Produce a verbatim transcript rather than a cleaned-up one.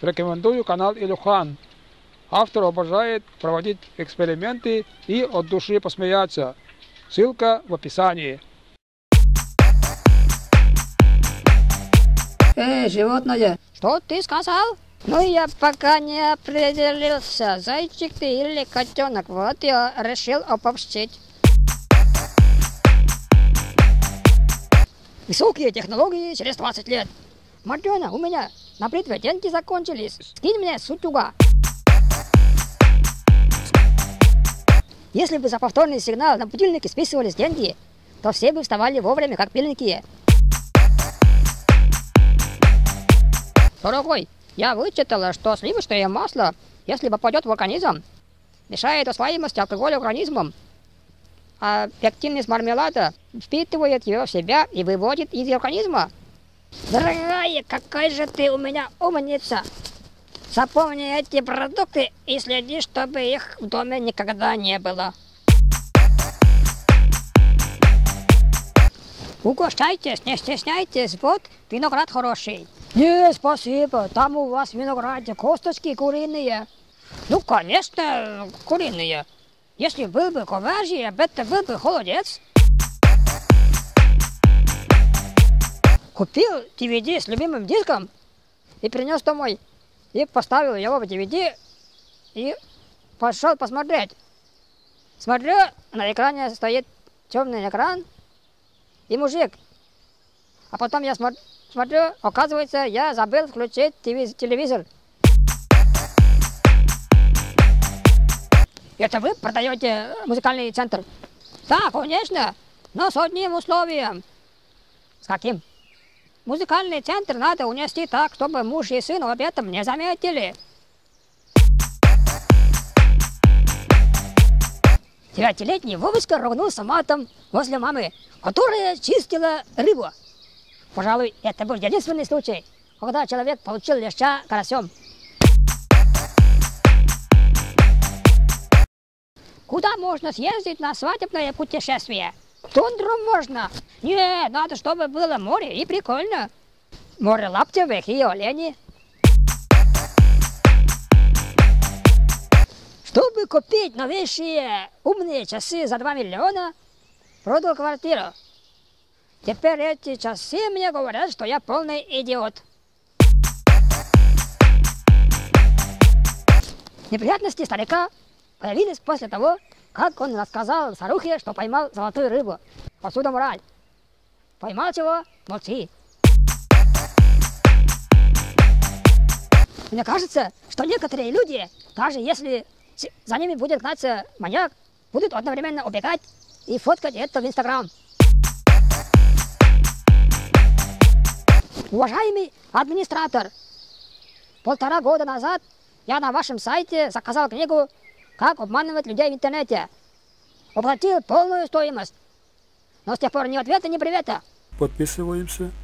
Рекомендую канал Илюхан. Автор обожает проводить эксперименты и от души посмеяться. Ссылка в описании. Эй, животное! Что ты сказал? Ну, я пока не определился, зайчик ты или котенок. Вот я решил обобщить. Высокие технологии через двадцать лет. Матрёна, у меня на бритве деньги закончились. Скинь мне сутюга. Если бы за повторный сигнал на будильнике списывались деньги, то все бы вставали вовремя, как пиленькие. Дорогой, я вычитала, что сливочное масло, если попадет в организм, мешает усвоимости алкоголя организмом, а пектин из мармелада впитывает его в себя и выводит из организма. Дорогая, какая же ты у меня умница! Запомни эти продукты и следи, чтобы их в доме никогда не было. Угощайтесь, не стесняйтесь, вот виноград хороший. Не, спасибо, там у вас в винограде косточки куриные. Ну, конечно, куриные. Если был бы говяжий, это был бы холодец. Купил ди ви ди с любимым диском и принес домой. И поставил его в ди ви ди и пошел посмотреть. Смотрю, на экране стоит темный экран и мужик. А потом я смотрю, смотрю, оказывается, я забыл включить телевизор. Это вы продаете музыкальный центр? Да, конечно, но с одним условием. С каким? Музыкальный центр надо унести так, чтобы муж и сын об этом не заметили. Девятилетний Вовочка ругнулся матом возле мамы, которая чистила рыбу. Пожалуй, это был единственный случай, когда человек получил леща карасем. Куда можно съездить на свадебное путешествие? В тундру можно. Не, надо, чтобы было море и прикольно. Море лаптевых и оленей. Чтобы купить новейшие умные часы за два миллиона, продал квартиру. Теперь эти часы мне говорят, что я полный идиот. Неприятности старика появились после того, как он рассказал старухе, что поймал золотую рыбу. Отсюда мораль. Поймал чего? Молчи. Мне кажется, что некоторые люди, даже если за ними будет гнаться маньяк, будут одновременно убегать и фоткать это в Инстаграм. Уважаемый администратор, полтора года назад я на вашем сайте заказал книгу «Как обманывать людей в интернете». Оплатил полную стоимость, но с тех пор ни ответа, ни привета. Подписываемся.